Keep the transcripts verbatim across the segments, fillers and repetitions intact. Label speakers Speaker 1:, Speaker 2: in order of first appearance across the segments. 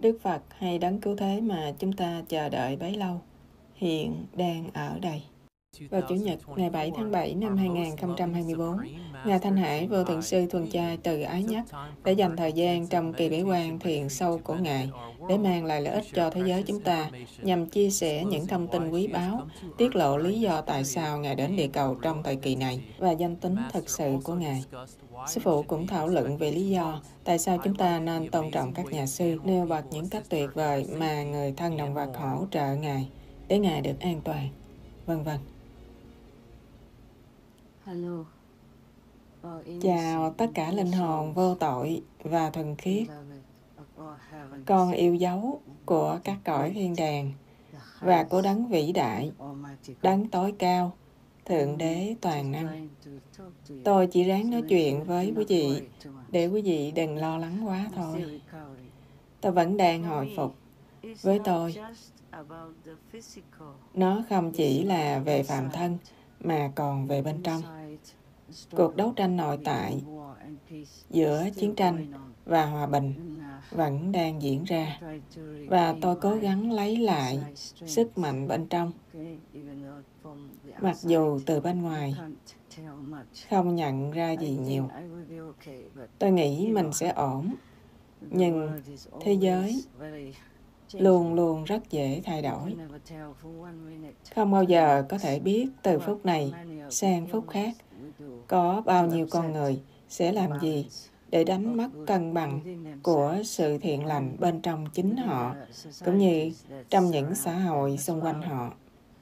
Speaker 1: Đức Phật hay Đấng Cứu Thế mà chúng ta chờ đợi bấy lâu, hiện đang ở đây. Vào Chủ nhật ngày bảy tháng bảy năm hai nghìn không trăm hai mươi tư, Ngài Thanh Hải Vô Thượng Sư Thuần Trai từ ái nhất đã dành thời gian trong kỳ bế quan thiền sâu của Ngài để mang lại lợi ích cho thế giới chúng ta, nhằm chia sẻ những thông tin quý báu, tiết lộ lý do tại sao Ngài đến địa cầu trong thời kỳ này và danh tính thực sự của Ngài. Sư phụ cũng thảo luận về lý do tại sao chúng ta nên tôn trọng các nhà sư, nêu bật những cách tuyệt vời mà người thân động vật hỗ trợ Ngài để Ngài được an toàn, vân vân.
Speaker 2: Hello.
Speaker 1: Chào tất cả linh hồn vô tội và thuần khiết, con yêu dấu của các cõi thiên đàng và của đấng vĩ đại, đấng tối cao, Thượng Đế toàn năng. Tôi chỉ ráng nói chuyện với quý vị để quý vị đừng lo lắng quá thôi. Tôi vẫn đang hồi phục. Với tôi, nó không chỉ là về phạm thân mà còn về bên trong. Cuộc đấu tranh nội tại giữa chiến tranh và hòa bình vẫn đang diễn ra, và tôi cố gắng lấy lại sức mạnh bên trong, mặc dù từ bên ngoài không nhận ra gì nhiều. Tôi nghĩ mình sẽ ổn, nhưng thế giới luôn luôn rất dễ thay đổi. Không bao giờ có thể biết từ phút này sang phút khác có bao nhiêu con người sẽ làm gì để đánh mất cân bằng của sự thiện lành bên trong chính họ, cũng như trong những xã hội xung quanh họ.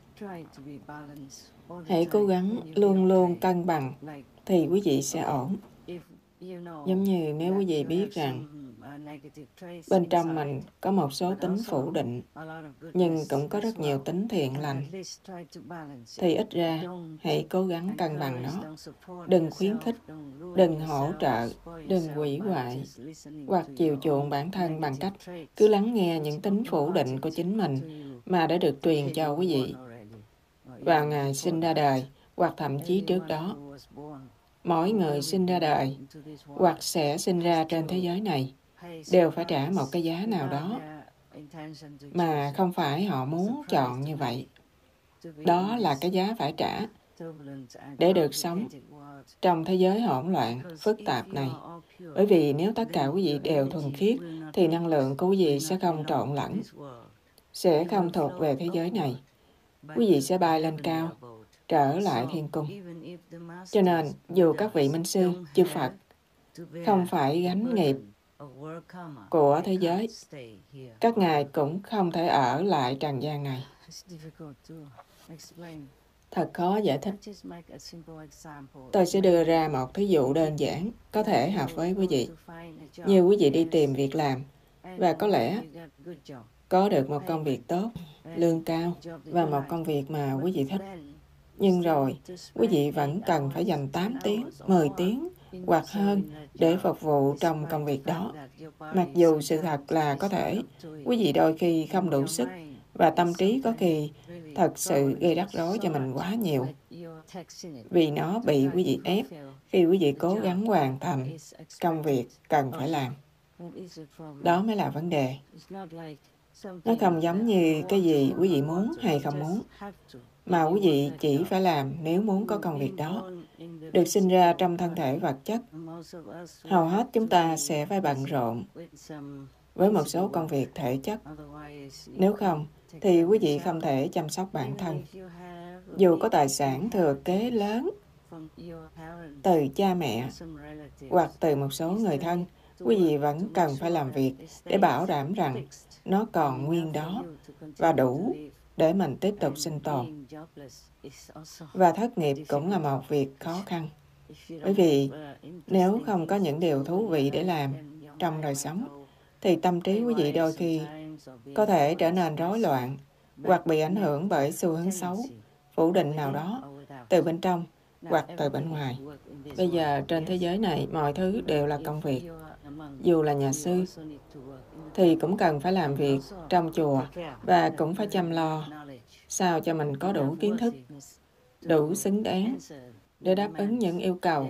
Speaker 1: Hãy cố gắng luôn luôn cân bằng thì quý vị sẽ ổn. Giống như nếu quý vị biết rằng bên trong mình có một số tính phủ định, nhưng cũng có rất nhiều tính thiện lành, thì ít ra hãy cố gắng cân bằng nó. Đừng khuyến khích, đừng hỗ trợ, đừng hủy hoại hoặc chiều chuộng bản thân bằng cách cứ lắng nghe những tính phủ định của chính mình mà đã được truyền cho quý vị vào ngày sinh ra đời hoặc thậm chí trước đó. Mỗi người sinh ra đời hoặc sẽ sinh ra trên thế giới này đều phải trả một cái giá nào đó mà không phải họ muốn chọn như vậy. Đó là cái giá phải trả để được sống trong thế giới hỗn loạn, phức tạp này. Bởi vì nếu tất cả quý vị đều thuần khiết, thì năng lượng của quý vị sẽ không trộn lẫn, sẽ không thuộc về thế giới này. Quý vị sẽ bay lên cao, trở lại thiên cung. Cho nên, dù các vị minh sư, chư Phật không phải gánh nghiệp của thế giới, các ngài cũng không thể ở lại trần gian này. Thật khó giải thích. Tôi sẽ đưa ra một thí dụ đơn giản, có thể hợp với quý vị. Nhiều quý vị đi tìm việc làm, và có lẽ có được một công việc tốt, lương cao, và một công việc mà quý vị thích. Nhưng rồi, quý vị vẫn cần phải dành tám tiếng, mười tiếng hoặc hơn để phục vụ trong công việc đó. Mặc dù sự thật là có thể, quý vị đôi khi không đủ sức, và tâm trí có khi thật sự gây rắc rối cho mình quá nhiều, vì nó bị quý vị ép khi quý vị cố gắng hoàn thành công việc cần phải làm. Đó mới là vấn đề. Nó không giống như cái gì quý vị muốn hay không muốn, mà quý vị chỉ phải làm nếu muốn có công việc đó. Được sinh ra trong thân thể vật chất, hầu hết chúng ta sẽ phải bận rộn với một số công việc thể chất. Nếu không, thì quý vị không thể chăm sóc bản thân. Dù có tài sản thừa kế lớn từ cha mẹ hoặc từ một số người thân, quý vị vẫn cần phải làm việc để bảo đảm rằng nó còn nguyên đó và đủ để mình tiếp tục sinh tồn. Và thất nghiệp cũng là một việc khó khăn. Bởi vì nếu không có những điều thú vị để làm trong đời sống, thì tâm trí quý vị đôi khi có thể trở nên rối loạn hoặc bị ảnh hưởng bởi xu hướng xấu, phủ định nào đó, từ bên trong hoặc từ bên ngoài. Bây giờ trên thế giới này, mọi thứ đều là công việc. Dù là nhà sư, thì cũng cần phải làm việc trong chùa và cũng phải chăm lo sao cho mình có đủ kiến thức, đủ xứng đáng để đáp ứng những yêu cầu,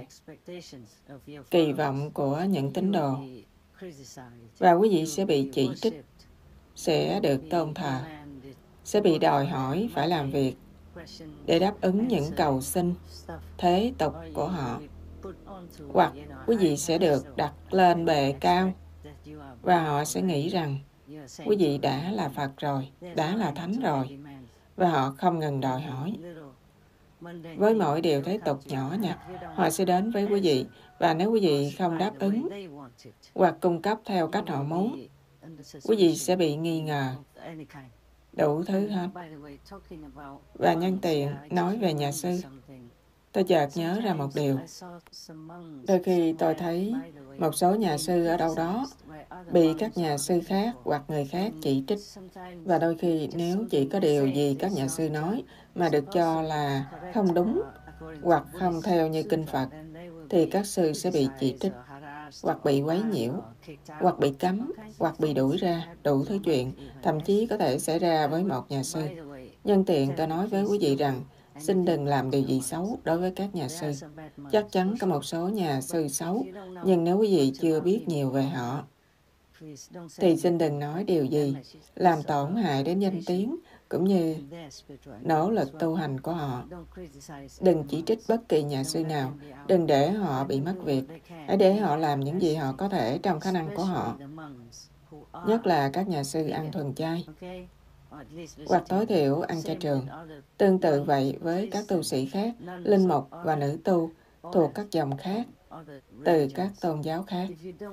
Speaker 1: kỳ vọng của những tín đồ. Và quý vị sẽ bị chỉ trích sẽ được tôn thờ, sẽ bị đòi hỏi phải làm việc để đáp ứng những cầu xin, thế tục của họ. Hoặc quý vị sẽ được đặt lên bệ cao và họ sẽ nghĩ rằng quý vị đã là Phật rồi, đã là Thánh rồi, và họ không ngừng đòi hỏi. Với mỗi điều thế tục nhỏ nhặt, họ sẽ đến với quý vị, và nếu quý vị không đáp ứng hoặc cung cấp theo cách họ muốn, quý vị sẽ bị nghi ngờ, đủ thứ hết. Và nhân tiện nói về nhà sư, tôi chợt nhớ ra một điều. Đôi khi tôi thấy một số nhà sư ở đâu đó bị các nhà sư khác hoặc người khác chỉ trích. Và đôi khi nếu chỉ có điều gì các nhà sư nói mà được cho là không đúng hoặc không theo như kinh Phật, thì các sư sẽ bị chỉ trích, hoặc bị quấy nhiễu, hoặc bị cấm, hoặc bị đuổi ra, đủ thứ chuyện, thậm chí có thể xảy ra với một nhà sư. Nhân tiện tôi nói với quý vị rằng, xin đừng làm điều gì xấu đối với các nhà sư. Chắc chắn có một số nhà sư xấu, nhưng nếu quý vị chưa biết nhiều về họ, thì xin đừng nói điều gì làm tổn hại đến danh tiếng cũng như nỗ lực tu hành của họ. Đừng chỉ trích bất kỳ nhà sư nào, đừng để họ bị mất việc. Hãy để họ làm những gì họ có thể trong khả năng của họ, nhất là các nhà sư ăn thuần chay, hoặc tối thiểu ăn chay trường. Tương tự vậy với các tu sĩ khác, linh mục và nữ tu thuộc các dòng khác, từ các tôn giáo khác.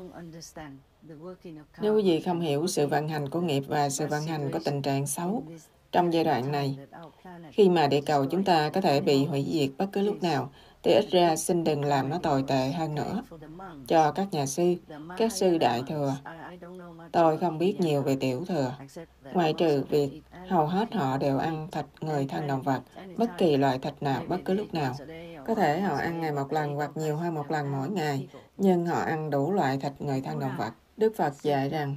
Speaker 1: Nếu quý vị không hiểu sự vận hành của nghiệp và sự vận hành của tình trạng xấu trong giai đoạn này, khi mà địa cầu chúng ta có thể bị hủy diệt bất cứ lúc nào, thì ít ra xin đừng làm nó tồi tệ hơn nữa. Cho các nhà sư, các sư đại thừa, tôi không biết nhiều về tiểu thừa, ngoại trừ việc hầu hết họ đều ăn thịt người thân động vật, bất kỳ loại thịt nào, bất cứ lúc nào. Có thể họ ăn ngày một lần hoặc nhiều hơn một lần mỗi ngày, nhưng họ ăn đủ loại thịt người thân động vật. Đức Phật dạy rằng,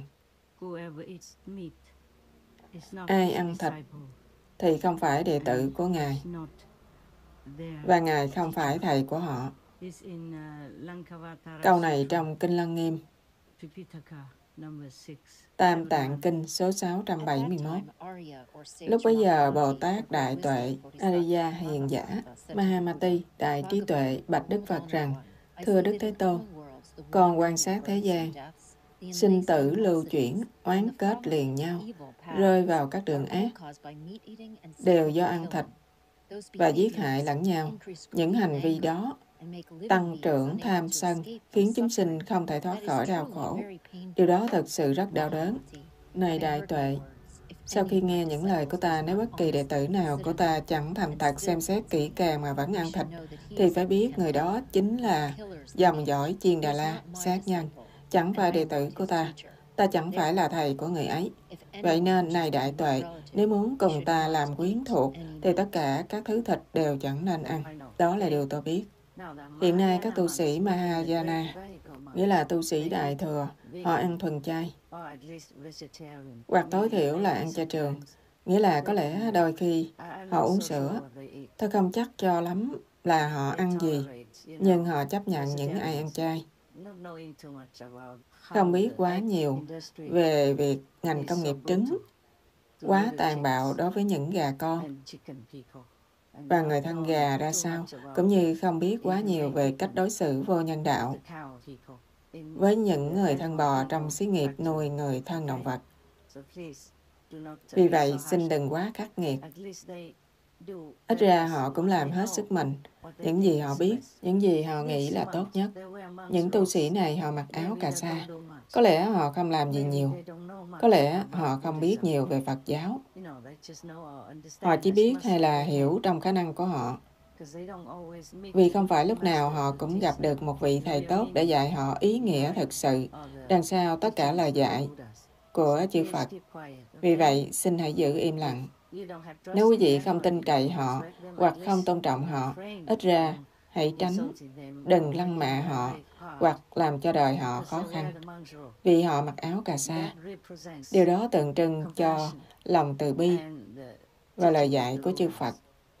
Speaker 1: ai ăn thịt thì không phải đệ tử của Ngài, và Ngài không phải thầy của họ. Câu này trong Kinh Lăng Nghiêm, Tam Tạng Kinh số sáu trăm bảy mươi mốt. Lúc bấy giờ, Bồ Tát Đại Tuệ, Ariya Hiền Giả, Mahamati, Đại Trí Tuệ, bạch Đức Phật rằng, thưa Đức Thế Tôn, con quan sát thế gian, sinh tử lưu chuyển, oán kết liền nhau, rơi vào các đường ác, đều do ăn thịt và giết hại lẫn nhau. Những hành vi đó tăng trưởng tham sân, khiến chúng sinh không thể thoát khỏi đau khổ. Điều đó thật sự rất đau đớn. Này Đại Tuệ, sau khi nghe những lời của ta, nếu bất kỳ đệ tử nào của ta chẳng thành thật xem xét kỹ càng mà vẫn ăn thịt, thì phải biết người đó chính là dòng dõi Chiên Đà La, sát nhân, chẳng phải đệ tử của ta. Ta chẳng phải là thầy của người ấy. Vậy nên, này Đại Tuệ, nếu muốn cùng ta làm quyến thuộc, thì tất cả các thứ thịt đều chẳng nên ăn. Đó là điều tôi biết. Hiện nay, các tu sĩ Mahayana, nghĩa là tu sĩ Đại Thừa, họ ăn thuần chay, hoặc tối thiểu là ăn chay trường, nghĩa là có lẽ đôi khi họ uống sữa. Tôi không chắc cho lắm là họ ăn gì, nhưng họ chấp nhận những ai ăn chay. Không biết quá nhiều về việc ngành công nghiệp trứng quá tàn bạo đối với những gà con và người thân gà ra sao, cũng như không biết quá nhiều về cách đối xử vô nhân đạo với những người thân bò trong xí nghiệp nuôi người thân động vật. Vì vậy, xin đừng quá khắc nghiệt. Ít ra họ cũng làm hết sức mình, những gì họ biết, những gì họ nghĩ là tốt nhất. Những tu sĩ này họ mặc áo cà sa. Có lẽ họ không làm gì nhiều. Có lẽ họ không biết nhiều về Phật giáo. Họ chỉ biết hay là hiểu trong khả năng của họ. Vì không phải lúc nào họ cũng gặp được một vị thầy tốt để dạy họ ý nghĩa thực sự đằng sau tất cả lời dạy của chư Phật. Vì vậy, xin hãy giữ im lặng. Nếu quý vị không tin cậy họ hoặc không tôn trọng họ, ít ra hãy tránh, đừng lăng mạ họ hoặc làm cho đời họ khó khăn. Vì họ mặc áo cà sa, điều đó tượng trưng cho lòng từ bi và lời dạy của chư Phật.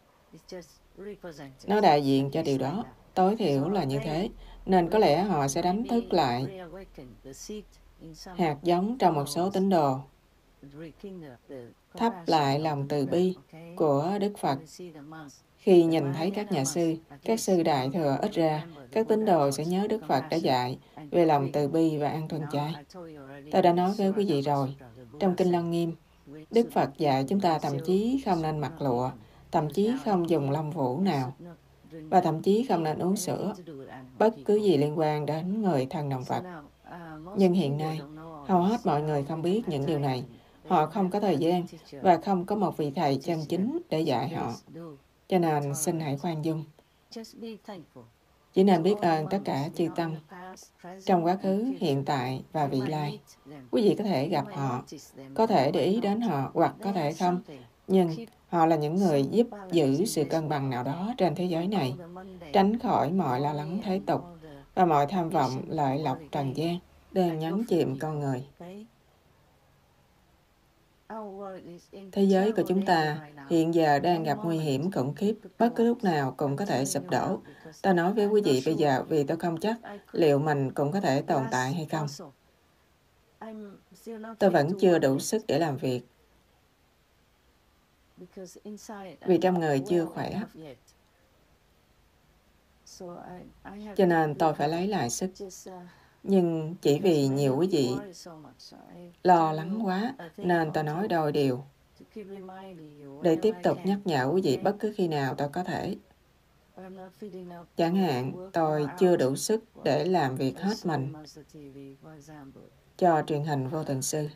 Speaker 1: Nó đại diện cho điều đó, tối thiểu là như thế, nên có lẽ họ sẽ đánh thức lại hạt giống trong một số tín đồ thắp lại lòng từ bi của Đức Phật. Khi nhìn thấy các nhà sư, các sư đại thừa ít ra, các tín đồ sẽ nhớ Đức Phật đã dạy về lòng từ bi và ăn thuần chay. Tôi đã nói với quý vị rồi, trong Kinh Lăng Nghiêm, Đức Phật dạy chúng ta thậm chí không nên mặc lụa, thậm chí không dùng lông vũ nào, và thậm chí không nên uống sữa, bất cứ gì liên quan đến người thân động vật. Nhưng hiện nay, hầu hết mọi người không biết những điều này. Họ không có thời gian và không có một vị thầy chân chính để dạy họ. Cho nên xin hãy khoan dung. Chỉ nên biết ơn tất cả chư Tăng trong quá khứ, hiện tại và vị lai. Quý vị có thể gặp họ, có thể để ý đến họ hoặc có thể không. Nhưng họ là những người giúp giữ sự cân bằng nào đó trên thế giới này, tránh khỏi mọi lo lắng thế tục và mọi tham vọng lợi lộc trần gian đang nhấn chìm con người. Thế giới của chúng ta hiện giờ đang gặp nguy hiểm khủng khiếp, bất cứ lúc nào cũng có thể sụp đổ. Tôi nói với quý vị bây giờ vì tôi không chắc liệu mình cũng có thể tồn tại hay không. Tôi vẫn chưa đủ sức để làm việc, vì trong người chưa khỏe. Cho nên tôi phải lấy lại sức. Nhưng chỉ vì nhiều quý vị lo lắng quá nên tôi nói đôi điều để tiếp tục nhắc nhở quý vị bất cứ khi nào tôi có thể. Chẳng hạn, tôi chưa đủ sức để làm việc hết mình cho truyền hình Vô Tình Sư.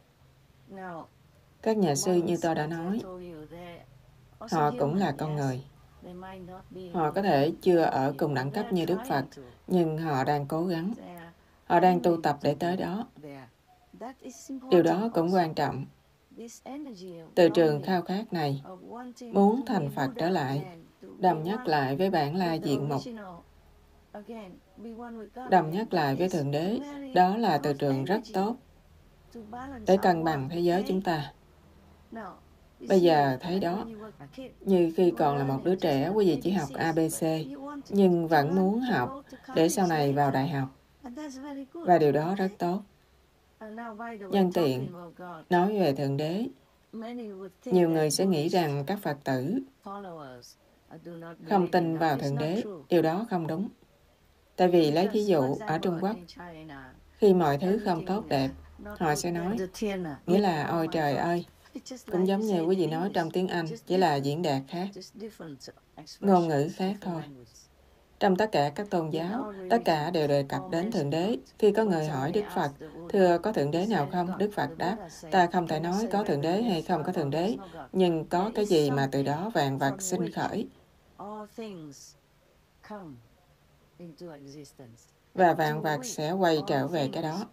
Speaker 1: Các nhà sư như tôi đã nói, họ cũng là con người. Họ có thể chưa ở cùng đẳng cấp như Đức Phật, nhưng họ đang cố gắng. Họ đang tu tập để tới đó. Điều đó cũng quan trọng. Từ trường khao khát này, muốn thành Phật trở lại, đồng nhắc lại với bản la diện mục, đồng nhắc lại với Thượng Đế, đó là từ trường rất tốt để cân bằng thế giới chúng ta. Bây giờ thấy đó, như khi còn là một đứa trẻ, quý vị chỉ học a bê xê, nhưng vẫn muốn học để sau này vào đại học. Và điều đó rất tốt. Nhân tiện, nói về Thượng Đế, nhiều người sẽ nghĩ rằng các Phật tử không tin vào Thượng Đế. Điều đó không đúng. Tại vì lấy thí dụ ở Trung Quốc, khi mọi thứ không tốt đẹp, họ sẽ nói, nghĩa là ôi trời ơi, cũng giống như quý vị nói trong tiếng Anh, chỉ là diễn đạt khác, ngôn ngữ khác thôi. Trong tất cả các tôn giáo, tất cả đều đề cập đến Thượng Đế. Khi có người hỏi Đức Phật, thưa có Thượng Đế nào không? Đức Phật đáp, ta không thể nói có Thượng Đế hay không có Thượng Đế, nhưng có cái gì mà từ đó vạn vật sinh khởi. Và vạn vật sẽ quay trở về cái đó.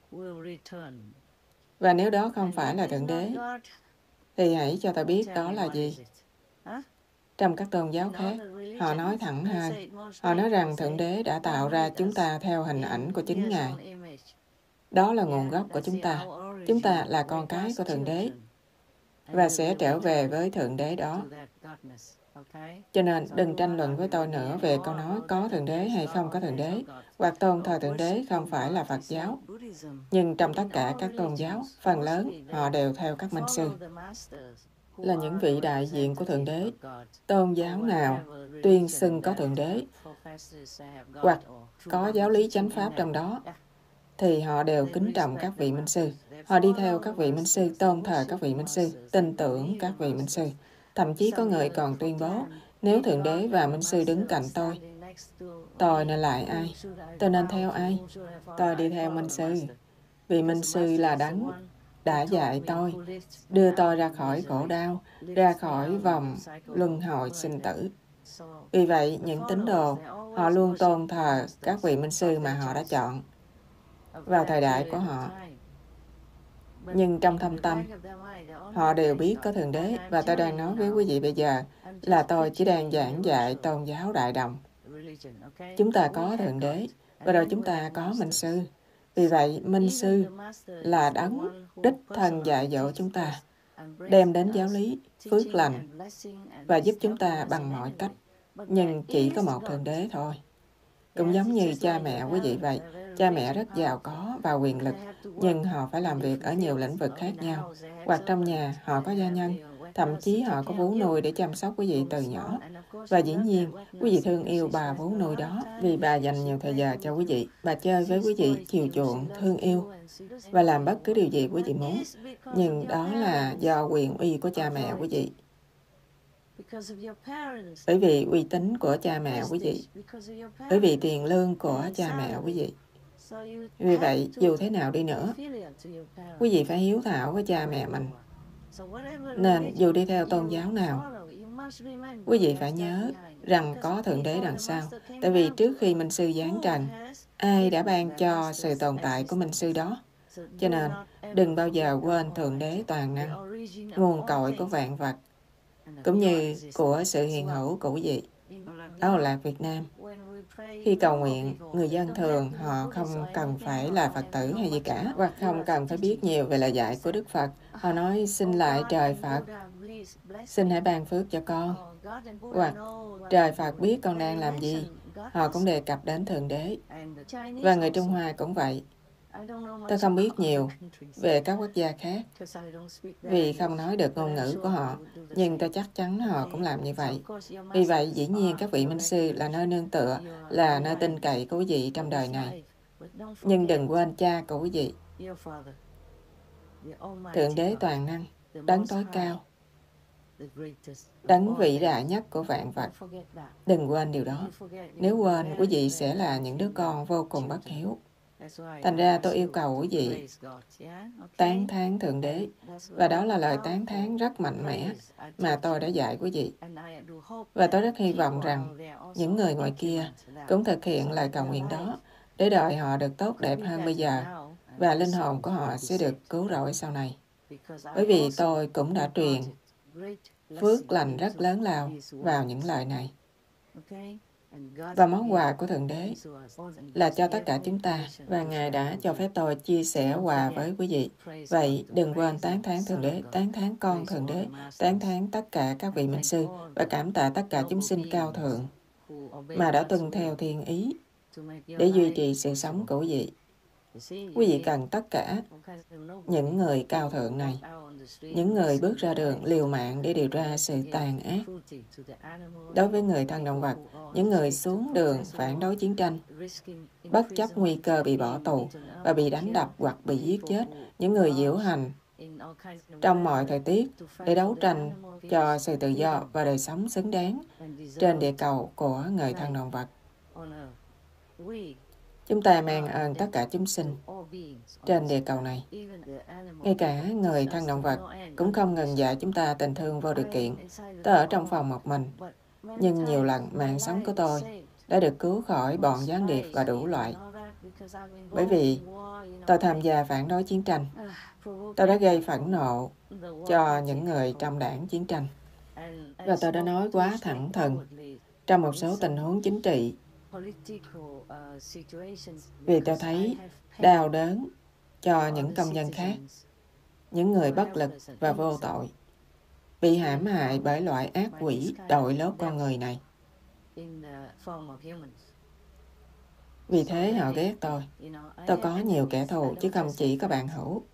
Speaker 1: Và nếu đó không phải là Thượng Đế, thì hãy cho ta biết đó là gì. Trong các tôn giáo khác, họ nói thẳng hơn. Họ nói rằng Thượng Đế đã tạo ra chúng ta theo hình ảnh của chính Ngài. Đó là nguồn gốc của chúng ta. Chúng ta là con cái của Thượng Đế và sẽ trở về với Thượng Đế đó. Cho nên đừng tranh luận với tôi nữa về câu nói có Thượng Đế hay không có Thượng Đế, hoặc tôn thờ Thượng Đế không phải là Phật giáo. Nhưng trong tất cả các tôn giáo, phần lớn họ đều theo các minh sư, là những vị đại diện của Thượng Đế. Tôn giáo nào tuyên xưng có Thượng Đế hoặc có giáo lý chánh pháp trong đó, thì họ đều kính trọng các vị minh sư. Họ đi theo các vị minh sư, tôn thờ các vị minh sư, tin tưởng các vị minh sư. Thậm chí có người còn tuyên bố, nếu Thượng Đế và minh sư đứng cạnh tôi, tôi nên lại ai? Tôi nên theo ai? Tôi đi theo minh sư. Vì minh sư là đấng đã dạy tôi, đưa tôi ra khỏi khổ đau, ra khỏi vòng luân hồi sinh tử. Vì vậy, những tín đồ, họ luôn tôn thờ các vị minh sư mà họ đã chọn vào thời đại của họ. Nhưng trong thâm tâm, họ đều biết có Thượng Đế, và tôi đang nói với quý vị bây giờ là tôi chỉ đang giảng dạy tôn giáo Đại Đồng. Chúng ta có Thượng Đế, và rồi chúng ta có minh sư. Vì vậy, minh sư là đấng đích thân dạy dỗ chúng ta, đem đến giáo lý, phước lành và giúp chúng ta bằng mọi cách. Nhưng chỉ có một Thượng Đế thôi. Cũng giống như cha mẹ quý vị vậy. Cha mẹ rất giàu có và quyền lực, nhưng họ phải làm việc ở nhiều lĩnh vực khác nhau. Hoặc trong nhà, họ có gia nhân, thậm chí họ có vú nuôi để chăm sóc quý vị từ nhỏ. Và dĩ nhiên, quý vị thương yêu bà vú nuôi đó vì bà dành nhiều thời giờ cho quý vị. Bà chơi với quý vị, chiều chuộng, thương yêu và làm bất cứ điều gì quý vị muốn. Nhưng đó là do quyền uy của cha mẹ quý vị. Bởi vì uy tín của cha mẹ quý vị. Bởi vì tiền lương của cha mẹ quý vị. Vì vậy, dù thế nào đi nữa, quý vị phải hiếu thảo với cha mẹ mình. Nên dù đi theo tôn giáo nào, quý vị phải nhớ rằng có Thượng Đế đằng sau. Tại vì trước khi Minh Sư giáng trần, ai đã ban cho sự tồn tại của Minh Sư đó? Cho nên, đừng bao giờ quên Thượng Đế toàn năng, nguồn cội của vạn vật, cũng như của sự hiện hữu của quý vị. Ở Âu Lạc Việt Nam, khi cầu nguyện, người dân thường họ không cần phải là Phật tử hay gì cả, hoặc không cần phải biết nhiều về lời dạy của Đức Phật. Họ nói, xin lại trời Phật, xin hãy ban phước cho con. Hoặc, trời Phật biết con đang làm gì. Họ cũng đề cập đến Thượng Đế. Và người Trung Hoa cũng vậy. Tôi không biết nhiều về các quốc gia khác vì không nói được ngôn ngữ của họ, nhưng tôi chắc chắn họ cũng làm như vậy. Vì vậy, dĩ nhiên các vị Minh Sư là nơi nương tựa, là nơi tin cậy của quý vị trong đời này. Nhưng đừng quên cha của quý vị, Thượng Đế toàn năng, đấng tối cao, đấng vĩ đại nhất của vạn vật. Đừng quên điều đó. Nếu quên, quý vị sẽ là những đứa con vô cùng bất hiếu. Thành ra tôi yêu cầu quý vị tán thán Thượng Đế. Và đó là lời tán thán rất mạnh mẽ mà tôi đã dạy quý vị. Và tôi rất hy vọng rằng những người ngoài kia cũng thực hiện lời cầu nguyện đó để đời họ được tốt đẹp hơn bây giờ và linh hồn của họ sẽ được cứu rỗi sau này. Bởi vì tôi cũng đã truyền phước lành rất lớn lao vào những lời này. Và món quà của Thượng Đế là cho tất cả chúng ta, và Ngài đã cho phép tôi chia sẻ quà với quý vị. Vậy đừng quên tán thán Thượng Đế, tán thán con Thượng Đế, tán thán tất cả các vị Minh Sư và cảm tạ tất cả chúng sinh cao thượng mà đã tuân theo thiên ý để duy trì sự sống của quý vị. Quý vị cần tất cả những người cao thượng này, những người bước ra đường liều mạng để điều tra sự tàn ác đối với người thân động vật, những người xuống đường phản đối chiến tranh, bất chấp nguy cơ bị bỏ tù và bị đánh đập hoặc bị giết chết, những người diễu hành trong mọi thời tiết để đấu tranh cho sự tự do và đời sống xứng đáng trên địa cầu của người thân động vật. Chúng ta mang ơn tất cả chúng sinh trên địa cầu này. Ngay cả người thân động vật cũng không ngừng dạy chúng ta tình thương vô điều kiện. Tôi ở trong phòng một mình, nhưng nhiều lần mạng sống của tôi đã được cứu khỏi bọn gián điệp và đủ loại. Bởi vì tôi tham gia phản đối chiến tranh. Tôi đã gây phẫn nộ cho những người trong đảng chiến tranh. Và tôi đã nói quá thẳng thừng trong một số tình huống chính trị. Vì tôi thấy đau đớn cho những công dân khác, những người bất lực và vô tội, bị hãm hại bởi loại ác quỷ đội lốt con người này. Vì thế họ ghét tôi. Tôi có nhiều kẻ thù chứ không chỉ có bạn hữu.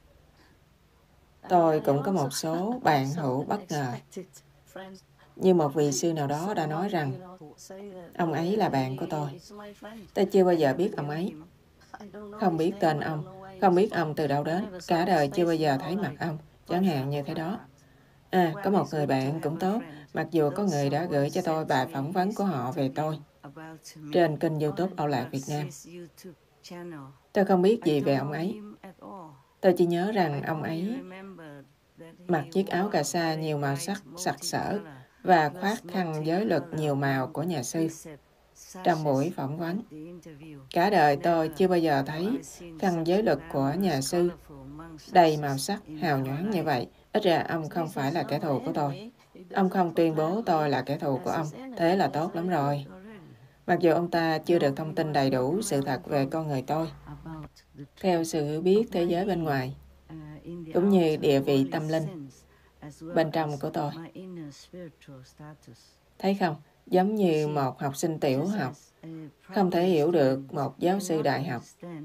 Speaker 1: Tôi cũng có một số bạn hữu bất ngờ. Như một vị sư nào đó đã nói rằng ông ấy là bạn của tôi. Tôi chưa bao giờ biết ông ấy. Không biết tên ông. Không biết ông từ đâu đến. Cả đời chưa bao giờ thấy mặt ông. Chẳng hạn như thế đó. À, có một người bạn cũng tốt. Mặc dù có người đã gửi cho tôi bài phỏng vấn của họ về tôi trên kênh YouTube Âu Lạc Việt Nam. Tôi không biết gì về ông ấy. Tôi chỉ nhớ rằng ông ấy mặc chiếc áo cà sa nhiều màu sắc sặc sỡ và khoác khăn giới luật nhiều màu của nhà sư trong buổi phỏng vấn. Cả đời tôi chưa bao giờ thấy khăn giới luật của nhà sư đầy màu sắc hào nhoáng như vậy. Ít ra ông không phải là kẻ thù của tôi. Ông không tuyên bố tôi là kẻ thù của ông. Thế là tốt lắm rồi. Mặc dù ông ta chưa được thông tin đầy đủ sự thật về con người tôi, theo sự hiểu biết thế giới bên ngoài, cũng như địa vị tâm linh bên trong của tôi. Thấy không? giống như một học sinh tiểu học không thể hiểu được một giáo sư đại học.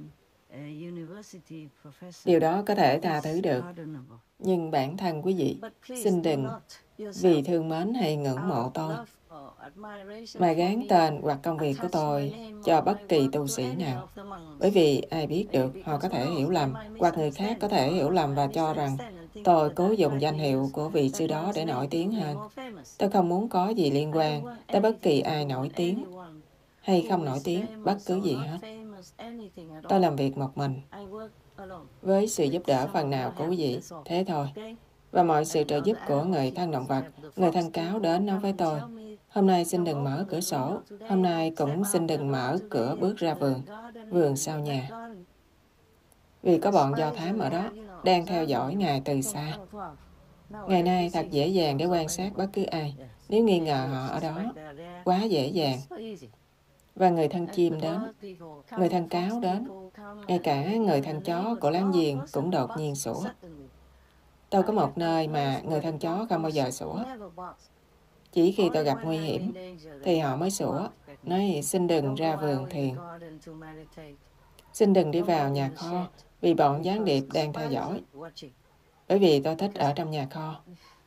Speaker 1: Điều đó có thể tha thứ được. Nhưng bản thân quý vị, xin đừng vì thương mến hay ngưỡng mộ tôi mà gán tên hoặc công việc của tôi cho bất kỳ tu sĩ nào. Bởi vì ai biết được, họ có thể hiểu lầm, hoặc người khác có thể hiểu lầm và cho rằng tôi cố dùng danh hiệu của vị sư đó để nổi tiếng hơn. Tôi không muốn có gì liên quan tới bất kỳ ai nổi tiếng hay không nổi tiếng, bất cứ gì hết. Tôi làm việc một mình, với sự giúp đỡ phần nào của quý vị, thế thôi. Và mọi sự trợ giúp của người thân động vật, người thân cáo đến nói với tôi, hôm nay xin đừng mở cửa sổ, hôm nay cũng xin đừng mở cửa bước ra vườn, vườn sau nhà. Vì có bọn do thám ở đó, đang theo dõi Ngài từ xa. Ngày nay thật dễ dàng để quan sát bất cứ ai, nếu nghi ngờ họ ở đó, quá dễ dàng. Và người thân chim đến, người thân cáo đến, ngay cả người thân chó của láng giềng cũng đột nhiên sủa. Tôi có một nơi mà người thân chó không bao giờ sủa. Chỉ khi tôi gặp nguy hiểm, thì họ mới sủa, nói xin đừng ra vườn thiền. Xin đừng đi vào nhà kho, vì bọn gián điệp đang theo dõi. Bởi vì tôi thích ở trong nhà kho.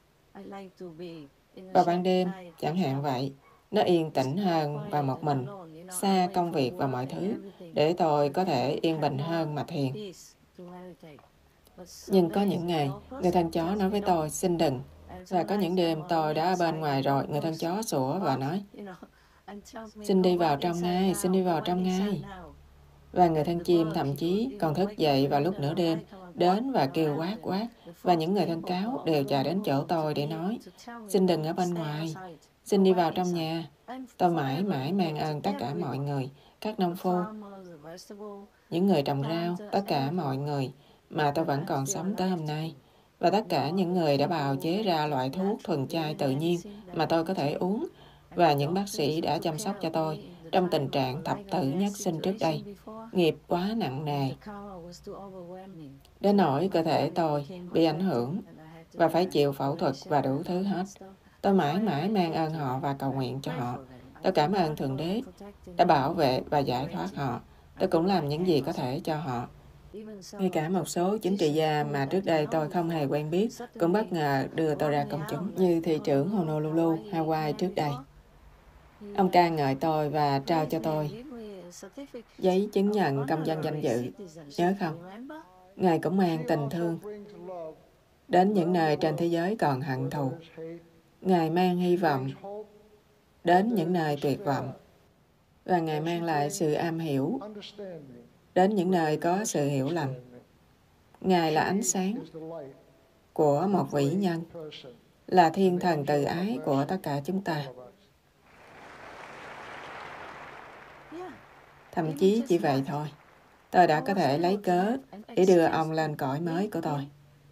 Speaker 1: Vào ban đêm, chẳng hạn vậy, nó yên tĩnh hơn và một mình, xa công việc và mọi thứ, để tôi có thể yên bình hơn mà thiền. Nhưng có những ngày, người thân chó nói với tôi, xin đừng. Và có những đêm tôi đã ở bên ngoài rồi, người thân chó sủa và nói, xin đi vào trong ngay, xin đi vào trong ngay. Và người thân chim thậm chí còn thức dậy vào lúc nửa đêm, đến và kêu quát quát. Và những người thân cáo đều chạy đến chỗ tôi để nói, xin đừng ở bên ngoài, xin đi vào trong nhà. Tôi mãi mãi mang ơn tất cả mọi người, các nông phu, những người trồng rau, tất cả mọi người mà tôi vẫn còn sống tới hôm nay. Và tất cả những người đã bào chế ra loại thuốc thuần chay tự nhiên mà tôi có thể uống. Và những bác sĩ đã chăm sóc cho tôi trong tình trạng thập tử nhất sinh trước đây. Nghiệp quá nặng nề. Đến nỗi cơ thể tôi bị ảnh hưởng và phải chịu phẫu thuật và đủ thứ hết. Tôi mãi mãi mang ơn họ và cầu nguyện cho họ. Tôi cảm ơn Thượng Đế đã bảo vệ và giải thoát họ. Tôi cũng làm những gì có thể cho họ. Ngay cả một số chính trị gia mà trước đây tôi không hề quen biết cũng bất ngờ đưa tôi ra công chúng, như thị trưởng Honolulu, Hawaii trước đây. Ông ca ngợi tôi và trao cho tôi giấy chứng nhận công dân danh dự. Nhớ không? Ngài cũng mang tình thương đến những nơi trên thế giới còn hận thù. Ngài mang hy vọng đến những nơi tuyệt vọng. Và Ngài mang lại sự am hiểu đến những nơi có sự hiểu lầm. Ngài là ánh sáng của một vĩ nhân, là thiên thần từ ái của tất cả chúng ta. Thậm chí chỉ vậy thôi, tôi đã có thể lấy cớ để đưa ông lên cõi mới của tôi.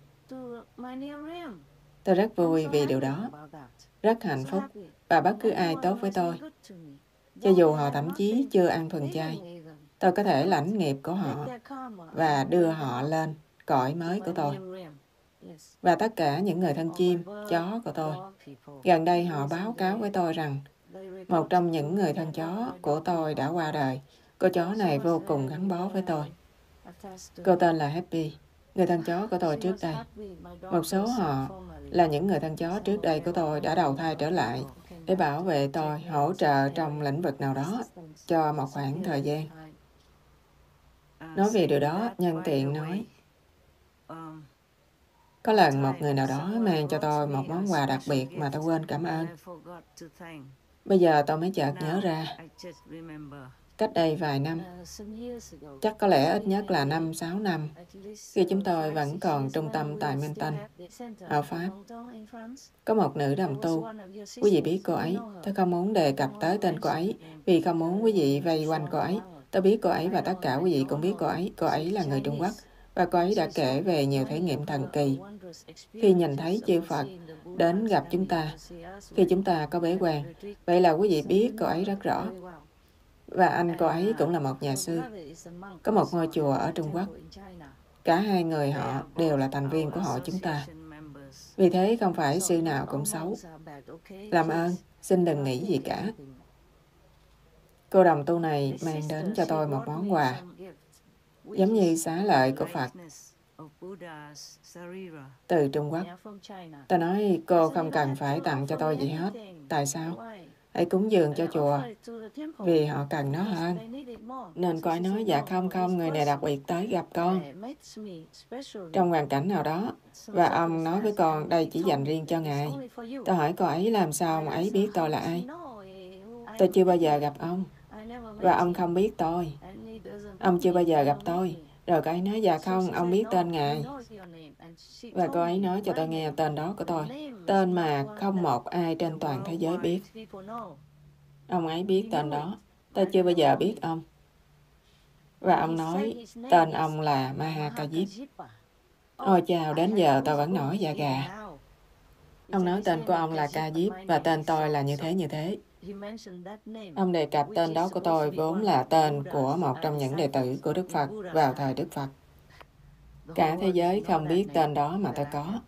Speaker 1: Tôi rất vui vì điều đó, rất hạnh phúc, và bất cứ ai tốt với tôi, cho dù họ thậm chí chưa ăn thuần chay, tôi có thể lãnh nghiệp của họ và đưa họ lên cõi mới của tôi. Và tất cả những người thân chim, chó của tôi, gần đây họ báo cáo với tôi rằng một trong những người thân chó của tôi đã qua đời. Cô chó này vô cùng gắn bó với tôi. Cô tên là Happy, người thân chó của tôi trước đây. Một số họ là những người thân chó trước đây của tôi đã đầu thai trở lại để bảo vệ tôi, hỗ trợ trong lĩnh vực nào đó cho một khoảng thời gian. Nói về điều đó, nhân tiện nói, có lần một người nào đó mang cho tôi một món quà đặc biệt mà tôi quên cảm ơn. Bây giờ tôi mới chợt nhớ ra. Cách đây vài năm, chắc có lẽ ít nhất là năm, sáu năm, khi chúng tôi vẫn còn trung tâm tại Menton, ở Pháp, có một nữ đồng tu. Quý vị biết cô ấy. Tôi không muốn đề cập tới tên cô ấy, vì không muốn quý vị vây quanh cô ấy. Tôi biết cô ấy và tất cả quý vị cũng biết cô ấy. Cô ấy là người Trung Quốc, và cô ấy đã kể về nhiều thể nghiệm thần kỳ khi nhìn thấy chư Phật đến gặp chúng ta khi chúng ta có bế quan. Vậy là quý vị biết cô ấy rất rõ. Và anh cô ấy cũng là một nhà sư, có một ngôi chùa ở Trung Quốc. Cả hai người họ đều là thành viên của họ chúng ta. Vì thế không phải sư nào cũng xấu. Làm ơn, Xin đừng nghĩ gì cả. Cô đồng tu này mang đến cho tôi một món quà, giống như xá lợi của Phật từ Trung Quốc. Tôi nói cô không cần phải tặng cho tôi gì hết. Tại sao? Hãy cúng dường cho chùa, vì họ cần nó hơn. Nên cô ấy nói, dạ không không, người này đặc biệt tới gặp con trong hoàn cảnh nào đó. Và ông nói với con, đây chỉ dành riêng cho ngài. Tôi hỏi cô ấy làm sao ông ấy biết tôi là ai? Tôi chưa bao giờ gặp ông, và ông không biết tôi. Ông chưa bao giờ gặp tôi. Rồi cô ấy nói, dạ không, ông biết tên ngài. Và cô ấy nói cho tôi nghe tên đó của tôi. Tên mà không một ai trên toàn thế giới biết. Ông ấy biết tên đó. Tôi chưa bao giờ biết ông. Và ông nói tên ông là Mahakajip. Ôi chào, đến giờ tôi vẫn nổi da gà. Ông nói tên của ông là Kajip và tên tôi là như thế như thế. Ông đề cập tên đó của tôi vốn là tên của một trong những đệ tử của Đức Phật vào thời Đức Phật. Cả thế giới không biết tên đó mà tôi có.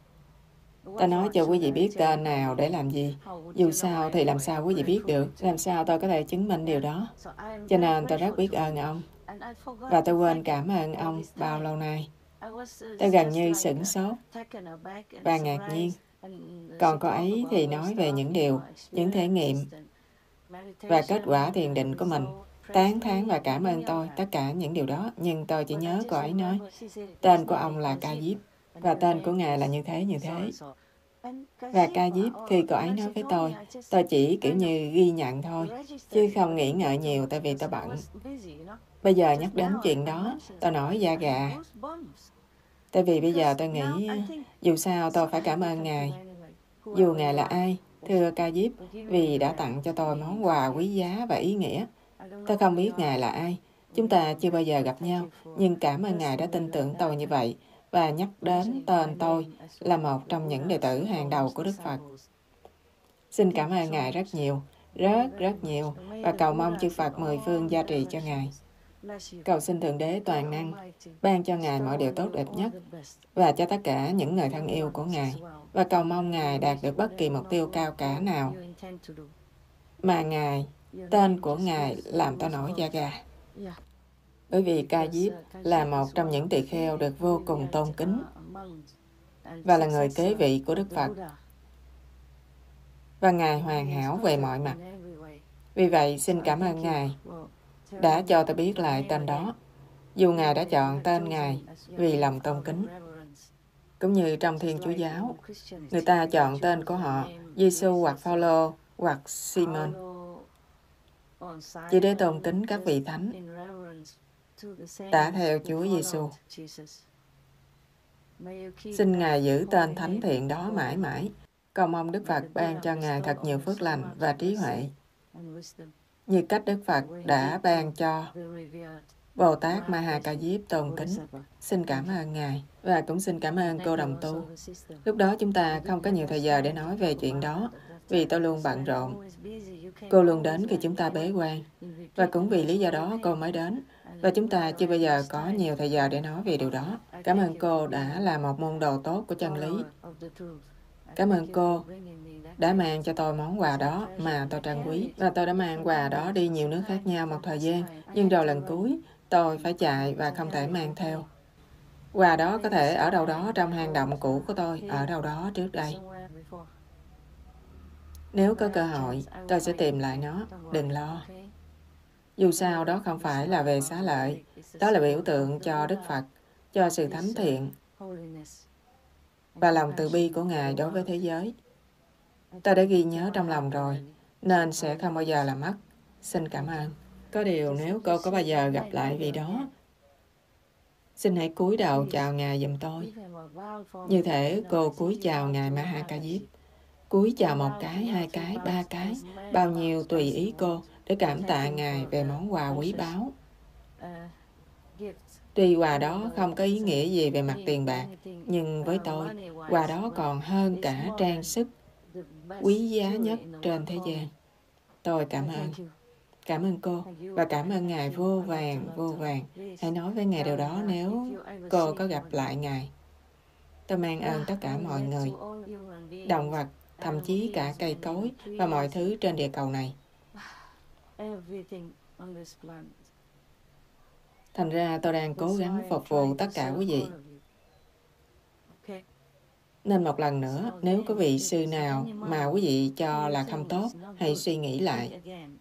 Speaker 1: Tôi nói cho quý vị biết tên nào để làm gì. Dù sao thì làm sao quý vị biết được. Làm sao tôi có thể chứng minh điều đó. Cho nên tôi rất biết ơn ông. Và tôi quên cảm ơn ông bao lâu nay. Tôi gần như sửng sốt và ngạc nhiên. Còn cô ấy thì nói về những điều, những thể nghiệm và kết quả thiền định của mình. Tán thán và cảm ơn tôi tất cả những điều đó. Nhưng tôi chỉ nhớ cô ấy nói tên của ông là Kajip và tên của ngài là như thế như thế. Và Kajip khi cô ấy nói với tôi, tôi chỉ kiểu như ghi nhận thôi, chứ không nghĩ ngợi nhiều tại vì tôi bận. Bây giờ nhắc đến chuyện đó, tôi nổi da gà. Tại vì bây giờ tôi nghĩ, dù sao tôi phải cảm ơn ngài. Dù ngài là ai, thưa Kajip, vì đã tặng cho tôi món quà quý giá và ý nghĩa. Tôi không biết ngài là ai. Chúng ta chưa bao giờ gặp nhau, nhưng cảm ơn ngài đã tin tưởng tôi như vậy và nhắc đến tên tôi là một trong những đệ tử hàng đầu của Đức Phật. Xin cảm ơn ngài rất nhiều, rất rất nhiều và cầu mong chư Phật mười phương gia trì cho ngài. Cầu xin Thượng Đế toàn năng ban cho ngài mọi điều tốt đẹp nhất và cho tất cả những người thân yêu của ngài, và cầu mong ngài đạt được bất kỳ mục tiêu cao cả nào mà ngài, tên của ngài làm tôi nổi da gà. Bởi vì Kajip là một trong những tỳ kheo được vô cùng tôn kính và là người kế vị của Đức Phật. Và ngài hoàn hảo về mọi mặt. Vì vậy, xin cảm ơn ngài đã cho tôi biết lại tên đó, dù ngài đã chọn tên ngài vì lòng tôn kính. Cũng như trong Thiên Chúa giáo, người ta chọn tên của họ Giêsu hoặc Phaolô hoặc Simon chỉ để tôn kính các vị thánh tả theo Chúa Giêsu. Xin ngài giữ tên thánh thiện đó mãi mãi. Cầu mong Đức Phật ban cho ngài thật nhiều phước lành và trí huệ, như cách Đức Phật đã ban cho Bồ Tát Mahakajip tôn kính. Xin cảm ơn ngài và cũng xin cảm ơn cô đồng tu. Lúc đó chúng ta không có nhiều thời giờ để nói về chuyện đó vì tôi luôn bận rộn. Cô luôn đến khi chúng ta bế quan và cũng vì lý do đó cô mới đến và chúng ta chưa bao giờ có nhiều thời giờ để nói về điều đó. Cảm ơn cô đã là một môn đồ tốt của chân lý. Cảm ơn cô đã mang cho tôi món quà đó mà tôi trân quý. Và tôi đã mang quà đó đi nhiều nước khác nhau một thời gian. Nhưng rồi lần cuối, tôi phải chạy và không thể mang theo. Quà đó có thể ở đâu đó trong hang động cũ của tôi, ở đâu đó trước đây. Nếu có cơ hội, tôi sẽ tìm lại nó. Đừng lo. Dù sao đó không phải là về xá lợi. Đó là biểu tượng cho Đức Phật, cho sự thánh thiện và lòng từ bi của ngài đối với thế giới. Tôi đã ghi nhớ trong lòng rồi, nên sẽ không bao giờ làm mất. Xin cảm ơn. Có điều nếu cô có bao giờ gặp lại vị đó, xin hãy cúi đầu chào ngài giùm tôi. Như thể cô cúi chào ngài Mahakajip. Cúi chào một cái, hai cái, ba cái, bao nhiêu tùy ý cô để cảm tạ ngài về món quà quý báu. Tuy quà đó không có ý nghĩa gì về mặt tiền bạc, nhưng với tôi, quà đó còn hơn cả trang sức quý giá nhất trên thế gian. Tôi cảm ơn. Cảm ơn cô và cảm ơn ngài vô vàn, vô vàn. Hãy nói với ngài điều đó nếu cô có gặp lại ngài. Tôi mang ơn tất cả mọi người, động vật thậm chí cả cây cối và mọi thứ trên địa cầu này. Thành ra tôi đang cố gắng phục vụ tất cả quý vị. Nên một lần nữa, nếu có vị sư nào mà quý vị cho là không tốt, hãy suy nghĩ lại.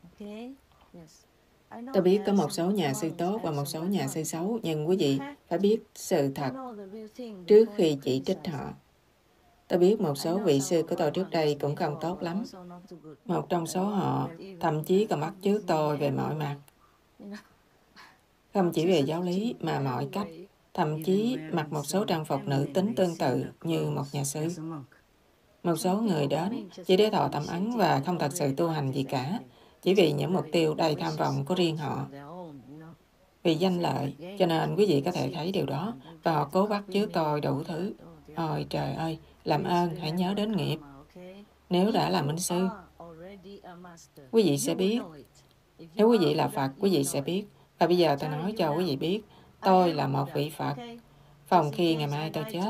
Speaker 1: Tôi biết có một số nhà sư tốt và một số nhà sư xấu, nhưng quý vị phải biết sự thật trước khi chỉ trích họ. Tôi biết một số vị sư của tôi trước đây cũng không tốt lắm. Một trong số họ thậm chí còn bắt chước tôi về mọi mặt. Không chỉ về giáo lý mà mọi cách, thậm chí mặc một số trang phục nữ tính tương tự như một nhà sư. Một số người đến chỉ để thọ tẩm ấn và không thật sự tu hành gì cả, chỉ vì những mục tiêu đầy tham vọng của riêng họ. Vì danh lợi, cho nên quý vị có thể thấy điều đó, và họ cố bắt chước tôi đủ thứ. Ôi trời ơi, làm ơn hãy nhớ đến nghiệp. Nếu đã là minh sư, quý vị sẽ biết. Nếu quý vị là Phật, quý vị sẽ biết. Và bây giờ tôi nói cho quý vị biết, tôi là một vị Phật. Phòng khi ngày mai tôi chết.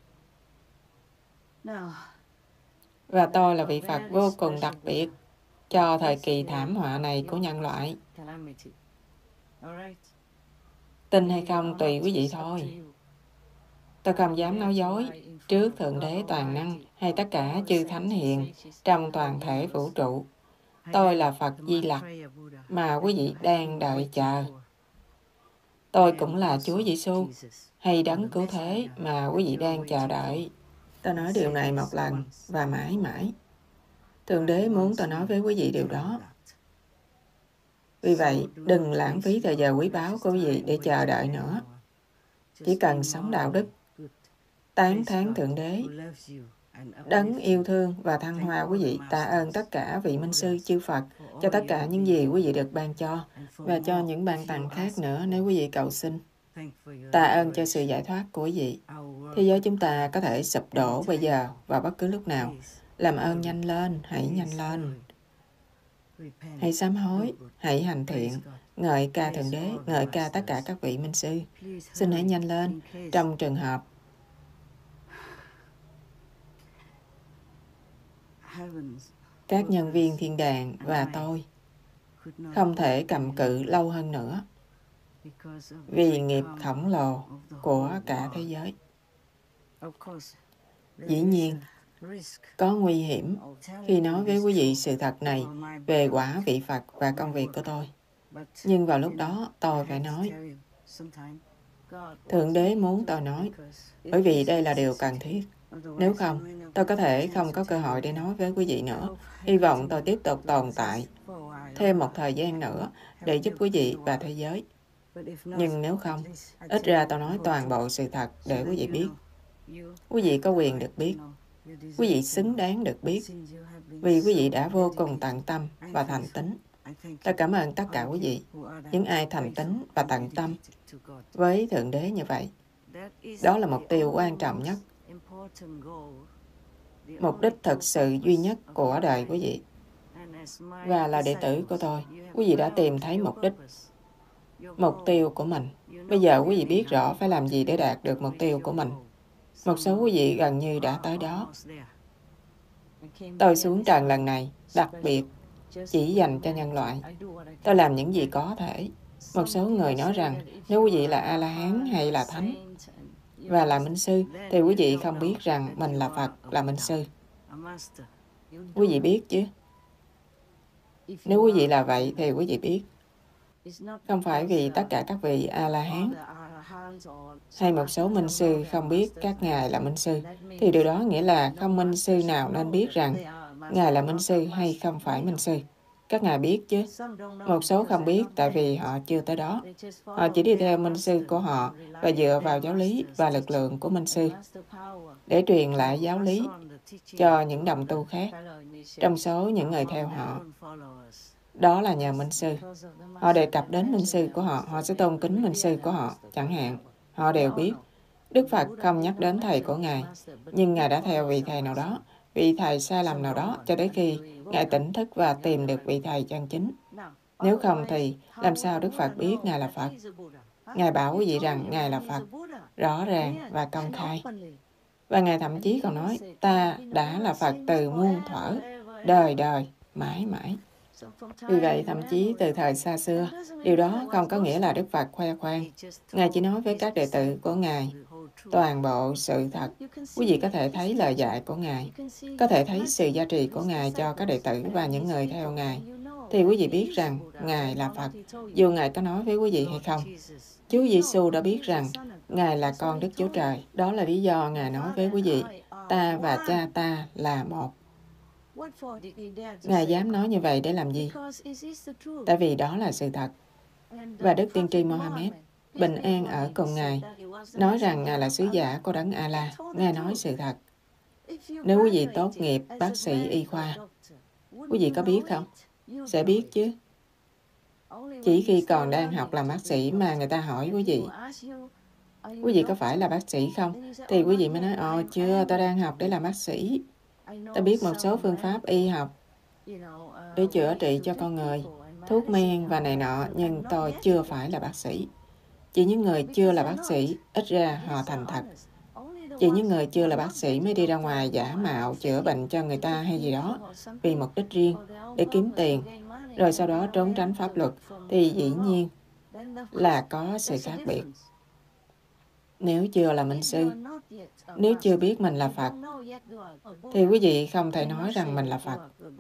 Speaker 1: Và tôi là vị Phật vô cùng đặc biệt cho thời kỳ thảm họa này của nhân loại. Tin hay không tùy quý vị thôi. Tôi không dám nói dối trước Thượng Đế Toàn Năng hay tất cả chư Thánh Hiền trong toàn thể vũ trụ. Tôi là Phật Di Lặc mà quý vị đang đợi chờ. Tôi cũng là Chúa Giêsu hay Đấng Cứu Thế mà quý vị đang chờ đợi. Tôi nói điều này một lần và mãi mãi. Thượng Đế muốn tôi nói với quý vị điều đó. Vì vậy, đừng lãng phí thời giờ quý báu của quý vị để chờ đợi nữa. Chỉ cần sống đạo đức, tán thán Thượng Đế, Đấng yêu thương và thăng hoa quý vị. Tạ ơn tất cả vị minh sư chư Phật cho tất cả những gì quý vị được ban cho, và cho những ban tặng khác nữa nếu quý vị cầu xin. Tạ ơn cho sự giải thoát của quý vị. Thế giới chúng ta có thể sụp đổ bây giờ và bất cứ lúc nào. Làm ơn nhanh lên, hãy nhanh lên. Hãy sám hối, hãy hành thiện, ngợi ca Thượng Đế, ngợi ca tất cả các vị minh sư. Xin hãy nhanh lên trong trường hợp các nhân viên thiên đàng và tôi không thể cầm cự lâu hơn nữa vì nghiệp khổng lồ của cả thế giới. Dĩ nhiên, có nguy hiểm khi nói với quý vị sự thật này về quả vị Phật và công việc của tôi. Nhưng vào lúc đó, tôi phải nói, Thượng Đế muốn tôi nói, bởi vì đây là điều cần thiết. Nếu không, tôi có thể không có cơ hội để nói với quý vị nữa. Hy vọng tôi tiếp tục tồn tại thêm một thời gian nữa để giúp quý vị và thế giới. Nhưng nếu không, ít ra tôi nói toàn bộ sự thật để quý vị biết. Quý vị có quyền được biết. Quý vị xứng đáng được biết. Vì quý vị đã vô cùng tận tâm và thành tín. Tôi cảm ơn tất cả quý vị, những ai thành tín và tận tâm với Thượng Đế như vậy. Đó là mục tiêu quan trọng nhất. Mục đích thực sự duy nhất của đời quý vị. Và là đệ tử của tôi, quý vị đã tìm thấy mục đích, mục tiêu của mình. Bây giờ quý vị biết rõ phải làm gì để đạt được mục tiêu của mình. Một số quý vị gần như đã tới đó. Tôi xuống trần lần này, đặc biệt, chỉ dành cho nhân loại. Tôi làm những gì có thể. Một số người nói rằng nếu quý vị là A-la-hán hay là Thánh và là minh sư, thì quý vị không biết rằng mình là Phật, là minh sư. Quý vị biết chứ? Nếu quý vị là vậy thì quý vị biết. Không phải vì tất cả các vị A-la-hán hay một số minh sư không biết các ngài là minh sư, thì điều đó nghĩa là không minh sư nào nên biết rằng ngài là minh sư hay không phải minh sư. Các ngài biết chứ. Một số không biết tại vì họ chưa tới đó. Họ chỉ đi theo minh sư của họ và dựa vào giáo lý và lực lượng của minh sư để truyền lại giáo lý cho những đồng tu khác trong số những người theo họ. Đó là nhờ minh sư. Họ đề cập đến minh sư của họ, họ sẽ tôn kính minh sư của họ, chẳng hạn. Họ đều biết. Đức Phật không nhắc đến thầy của Ngài, nhưng Ngài đã theo vị thầy nào đó, vị thầy sai lầm nào đó, cho đến khi Ngài tỉnh thức và tìm được vị thầy chân chính. Nếu không thì làm sao Đức Phật biết Ngài là Phật? Ngài bảo quý vị rằng Ngài là Phật, rõ ràng và công khai. Và Ngài thậm chí còn nói, ta đã là Phật từ muôn thuở, đời đời, mãi mãi. Vì vậy, thậm chí từ thời xa xưa, điều đó không có nghĩa là Đức Phật khoe khoang. Ngài chỉ nói với các đệ tử của Ngài toàn bộ sự thật. Quý vị có thể thấy lời dạy của Ngài, có thể thấy sự giá trị của Ngài cho các đệ tử và những người theo Ngài. Thì quý vị biết rằng Ngài là Phật, dù Ngài có nói với quý vị hay không. Chúa Giêsu đã biết rằng Ngài là con Đức Chúa Trời. Đó là lý do Ngài nói với quý vị, ta và Cha ta là một. Ngài dám nói như vậy để làm gì? Tại vì đó là sự thật. Và Đức Tiên tri Mohammed, bình an ở cùng Ngài, nói rằng Ngài là sứ giả của Đấng Allah. Ngài nói sự thật. Nếu quý vị tốt nghiệp bác sĩ y khoa, quý vị có biết không? Sẽ biết chứ. Chỉ khi còn đang học làm bác sĩ mà người ta hỏi quý vị, quý vị có phải là bác sĩ không? Thì quý vị mới nói, ồ chưa, tôi đang học để làm bác sĩ. Ta biết một số phương pháp y học để chữa trị cho con người, thuốc men và này nọ, nhưng tôi chưa phải là bác sĩ. Chỉ những người chưa là bác sĩ, ít ra họ thành thật. Chỉ những người chưa là bác sĩ mới đi ra ngoài giả mạo chữa bệnh cho người ta hay gì đó, vì mục đích riêng, để kiếm tiền, rồi sau đó trốn tránh pháp luật, thì dĩ nhiên là có sự khác biệt. Nếu chưa là minh sư, nếu chưa biết mình là Phật, thì quý vị không thể nói rằng mình là Phật.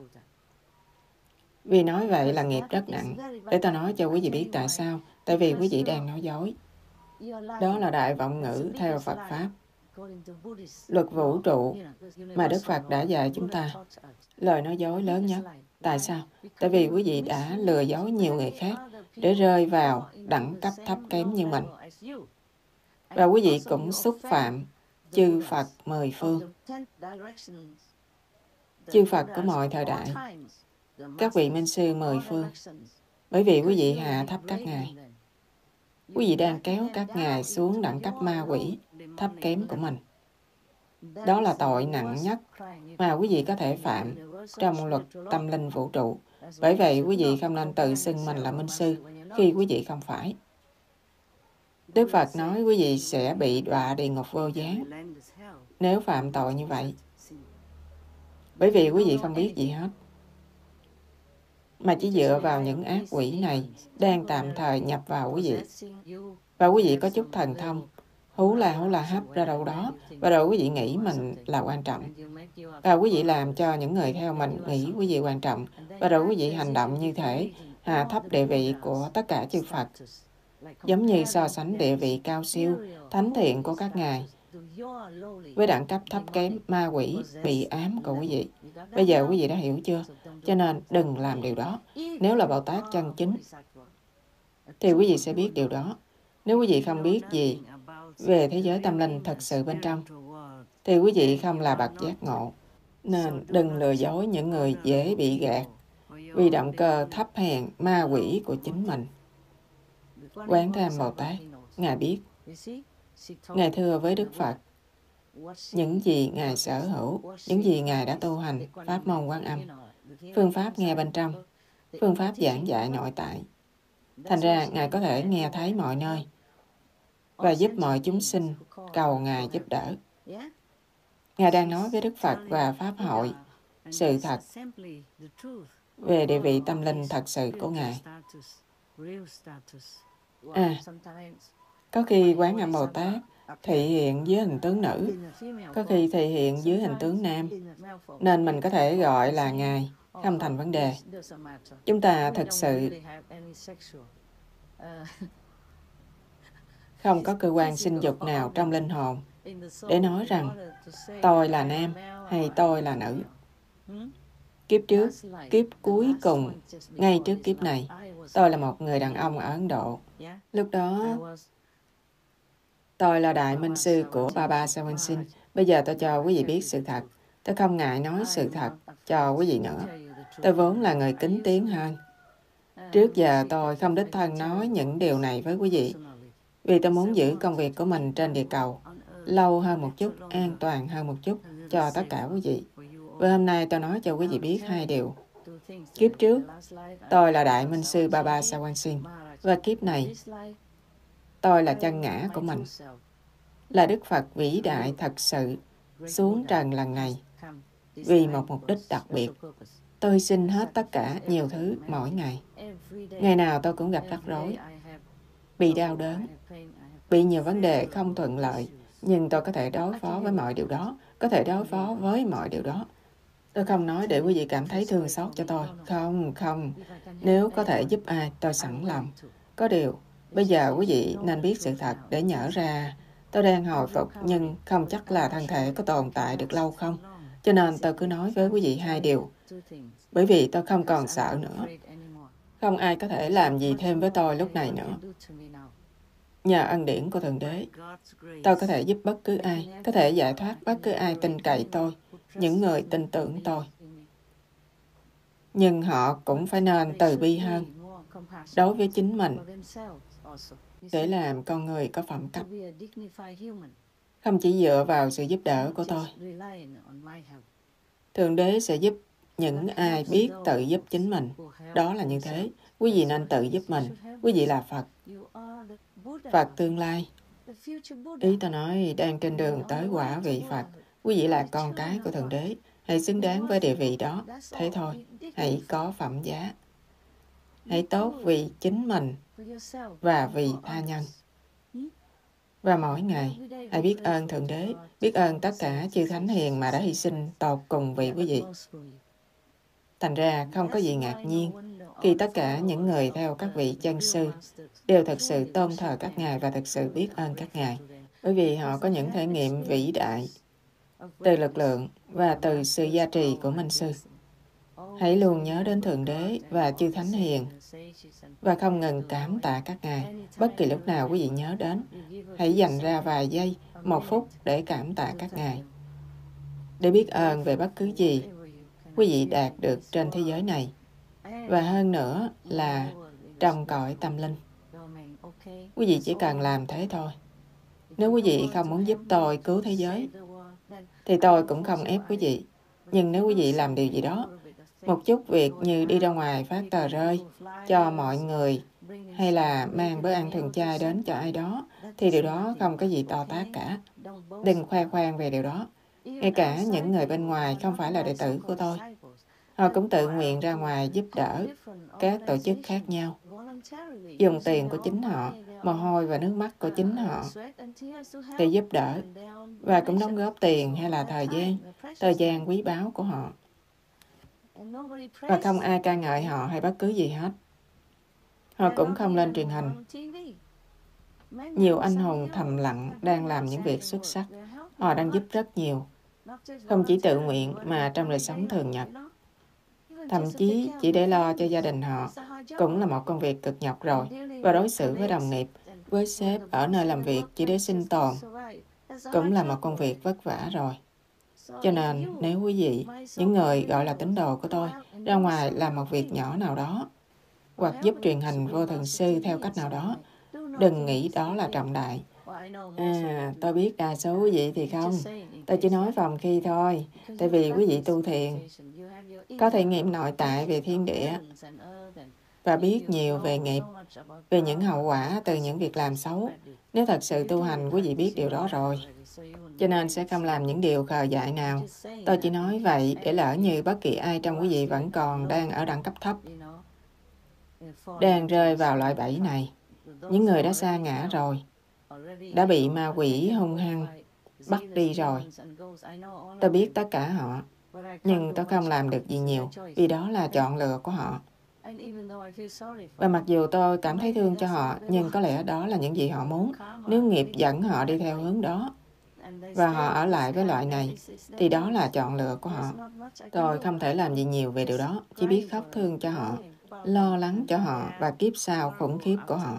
Speaker 1: Vì nói vậy là nghiệp rất nặng. Để ta nói cho quý vị biết tại sao. Tại vì quý vị đang nói dối. Đó là đại vọng ngữ theo Phật Pháp. Luật vũ trụ mà Đức Phật đã dạy chúng ta. Lời nói dối lớn nhất. Tại sao? Tại vì quý vị đã lừa dối nhiều người khác để rơi vào đẳng cấp thấp kém như mình. Và quý vị cũng xúc phạm chư Phật mười phương. Chư Phật của mọi thời đại. Các vị minh sư mười phương. Bởi vì quý vị hạ thấp các ngài. Quý vị đang kéo các ngài xuống đẳng cấp ma quỷ thấp kém của mình. Đó là tội nặng nhất mà quý vị có thể phạm trong luật tâm linh vũ trụ. Bởi vậy, quý vị không nên tự xưng mình là minh sư khi quý vị không phải. Đức Phật nói quý vị sẽ bị đọa địa ngục vô gián nếu phạm tội như vậy. Bởi vì quý vị không biết gì hết, mà chỉ dựa vào những ác quỷ này đang tạm thời nhập vào quý vị. Và quý vị có chút thần thông, hú la hú la hấp ra đâu đó, và rồi quý vị nghĩ mình là quan trọng. Và quý vị làm cho những người theo mình nghĩ quý vị quan trọng, và rồi quý vị hành động như thể hạ thấp địa vị của tất cả chư Phật, giống như so sánh địa vị cao siêu, thánh thiện của các ngài với đẳng cấp thấp kém ma quỷ bị ám của quý vị. Bây giờ quý vị đã hiểu chưa? Cho nên đừng làm điều đó. Nếu là Bồ Tát chân chính, thì quý vị sẽ biết điều đó. Nếu quý vị không biết gì về thế giới tâm linh thật sự bên trong, thì quý vị không là bậc giác ngộ. Nên đừng lừa dối những người dễ bị gạt vì động cơ thấp hèn ma quỷ của chính mình. Quán Tham Bồ Tát, Ngài biết. Ngài thưa với Đức Phật, những gì Ngài sở hữu, những gì Ngài đã tu hành, pháp môn Quan Âm, phương pháp nghe bên trong, phương pháp giảng dạy nội tại. Thành ra, Ngài có thể nghe thấy mọi nơi và giúp mọi chúng sinh cầu Ngài giúp đỡ. Ngài đang nói với Đức Phật và Pháp hội sự thật về địa vị tâm linh thật sự của Ngài. À, có khi Quán Âm Bồ Tát thị hiện dưới hình tướng nữ, có khi thị hiện dưới hình tướng nam, nên mình có thể gọi là Ngài, không thành vấn đề. Chúng ta thực sự không có cơ quan sinh dục nào trong linh hồn để nói rằng tôi là nam hay tôi là nữ. Kiếp trước, kiếp cuối cùng, ngay trước kiếp này, tôi là một người đàn ông ở Ấn Độ. Lúc đó, tôi là đại minh sư của Baba Sawan Singh. Bây giờ tôi cho quý vị biết sự thật. Tôi không ngại nói sự thật cho quý vị nữa. Tôi vốn là người kính tiếng hơn. Trước giờ tôi không đích thân nói những điều này với quý vị, vì tôi muốn giữ công việc của mình trên địa cầu lâu hơn một chút, an toàn hơn một chút cho tất cả quý vị. Và hôm nay tôi nói cho quý vị biết hai điều. Kiếp trước, tôi là đại minh sư Baba Sawan Singh, và kiếp này, tôi là chân ngã của mình, là Đức Phật vĩ đại thật sự xuống trần lần này vì một mục đích đặc biệt. Tôi xin hết tất cả nhiều thứ mỗi ngày. Ngày nào tôi cũng gặp rắc rối, bị đau đớn, bị nhiều vấn đề không thuận lợi, nhưng tôi có thể đối phó với mọi điều đó, có thể đối phó với mọi điều đó. Tôi không nói để quý vị cảm thấy thương xót cho tôi. Không, không. Nếu có thể giúp ai, tôi sẵn lòng. Có điều, bây giờ quý vị nên biết sự thật để nhớ ra tôi đang hồi phục, nhưng không chắc là thân thể có tồn tại được lâu không. Cho nên tôi cứ nói với quý vị hai điều. Bởi vì tôi không còn sợ nữa. Không ai có thể làm gì thêm với tôi lúc này nữa. Nhờ ân điển của Thượng Đế, tôi có thể giúp bất cứ ai, có thể giải thoát bất cứ ai tin cậy tôi, những người tin tưởng tôi. Nhưng họ cũng phải nên từ bi hơn đối với chính mình để làm con người có phẩm cách. Không chỉ dựa vào sự giúp đỡ của tôi. Thượng Đế sẽ giúp những ai biết tự giúp chính mình. Đó là như thế. Quý vị nên tự giúp mình. Quý vị là Phật. Phật tương lai. Ý ta nói đang trên đường tới quả vị Phật. Quý vị là con cái của Thượng Đế. Hãy xứng đáng với địa vị đó. Thế thôi. Hãy có phẩm giá. Hãy tốt vì chính mình và vì tha nhân. Và mỗi ngày, hãy biết ơn Thượng Đế, biết ơn tất cả chư Thánh Hiền mà đã hy sinh tột cùng vì quý vị. Thành ra, không có gì ngạc nhiên khi tất cả những người theo các vị chân sư đều thực sự tôn thờ các ngài và thực sự biết ơn các ngài, bởi vì họ có những thể nghiệm vĩ đại từ lực lượng và từ sự gia trì của Minh Sư. Hãy luôn nhớ đến Thượng Đế và chư Thánh Hiền và không ngừng cảm tạ các ngài. Bất kỳ lúc nào quý vị nhớ đến, hãy dành ra vài giây, một phút để cảm tạ các ngài. Để biết ơn về bất cứ gì quý vị đạt được trên thế giới này. Và hơn nữa là trong cõi tâm linh. Quý vị chỉ cần làm thế thôi. Nếu quý vị không muốn giúp tôi cứu thế giới, thì tôi cũng không ép quý vị. Nhưng nếu quý vị làm điều gì đó, một chút việc như đi ra ngoài phát tờ rơi cho mọi người hay là mang bữa ăn thường chay đến cho ai đó, thì điều đó không có gì to tát cả. Đừng khoe khoang về điều đó. Ngay cả những người bên ngoài không phải là đệ tử của tôi, họ cũng tự nguyện ra ngoài giúp đỡ các tổ chức khác nhau, dùng tiền của chính họ, mồ hôi và nước mắt của chính họ để giúp đỡ, và cũng đóng góp tiền hay là thời gian, thời gian quý báu của họ. Và không ai ca ngợi họ hay bất cứ gì hết. Họ cũng không lên truyền hình. Nhiều anh hùng thầm lặng đang làm những việc xuất sắc. Họ đang giúp rất nhiều, không chỉ tự nguyện mà trong đời sống thường nhật. Thậm chí chỉ để lo cho gia đình họ cũng là một công việc cực nhọc rồi. Và đối xử với đồng nghiệp, với sếp ở nơi làm việc chỉ để sinh tồn cũng là một công việc vất vả rồi. Cho nên nếu quý vị, những người gọi là tín đồ của tôi, ra ngoài làm một việc nhỏ nào đó hoặc giúp truyền hình vô thường sư theo cách nào đó, đừng nghĩ đó là trọng đại. À, tôi biết đa số quý vị thì không. Tôi chỉ nói vòng khi thôi, tại vì quý vị tu thiền, có thể nghiệm nội tại về thiên địa và biết nhiều về nghiệp, về những hậu quả từ những việc làm xấu. Nếu thật sự tu hành, quý vị biết điều đó rồi. Cho nên sẽ không làm những điều khờ dại nào. Tôi chỉ nói vậy để lỡ như bất kỳ ai trong quý vị vẫn còn đang ở đẳng cấp thấp, đang rơi vào loại bẫy này. Những người đã sa ngã rồi, đã bị ma quỷ hung hăng bắt đi rồi. Tôi biết tất cả họ, nhưng tôi không làm được gì nhiều, vì đó là chọn lựa của họ. Và mặc dù tôi cảm thấy thương cho họ, nhưng có lẽ đó là những gì họ muốn. Nếu nghiệp dẫn họ đi theo hướng đó, và họ ở lại với loại này, thì đó là chọn lựa của họ. Tôi không thể làm gì nhiều về điều đó, chỉ biết khóc thương cho họ, lo lắng cho họ và kiếp sau khủng khiếp của họ.